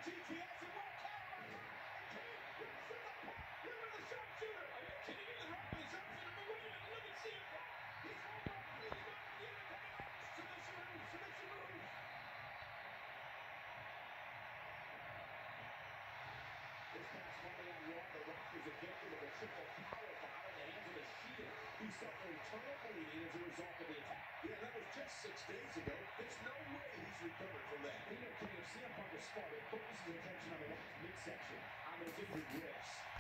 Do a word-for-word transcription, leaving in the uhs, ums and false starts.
G T S and what a counter. King rips in the puck. Here with the sharpshooter. Are you kidding me? The hurt with the sharpshooter. But wait a minute. Look at Ciampa. He's home run. He's got the Undertaker. Submission move. Submission move. This past Monday on Raw, the Rock was evicted with a triple power bomb in the hands of the Shield, who suffered internal bleeding as a result of the attack. Yeah, that was just six days ago. There's no way he's recovered from that. Peter King, if C M Punk is smart, it focuses attention on the Rock's midsection, on those injured ribs.